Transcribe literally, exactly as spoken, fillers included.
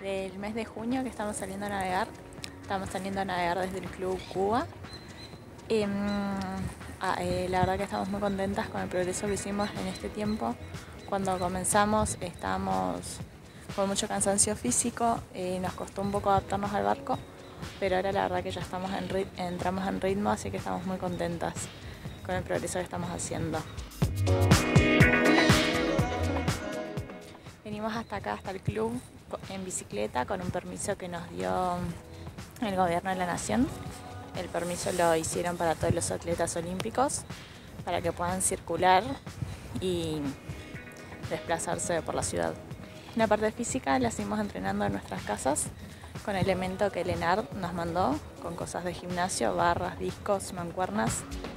desde el mes de junio que estamos saliendo a navegar. Estamos saliendo a navegar desde el Club Cuba. Eh, ah, eh, la verdad que estamos muy contentas con el progreso que hicimos en este tiempo. Cuando comenzamos estábamos con mucho cansancio físico, eh, nos costó un poco adaptarnos al barco, pero ahora la verdad que ya estamos en rit- entramos en ritmo, así que estamos muy contentas con el progreso que estamos haciendo. Venimos hasta acá, hasta el club, en bicicleta, con un permiso que nos dio el gobierno de la nación. El permiso lo hicieron para todos los atletas olímpicos, para que puedan circular y desplazarse por la ciudad. La parte física la hicimos entrenando en nuestras casas, con elementos que el ENAR nos mandó, con cosas de gimnasio, barras, discos, mancuernas.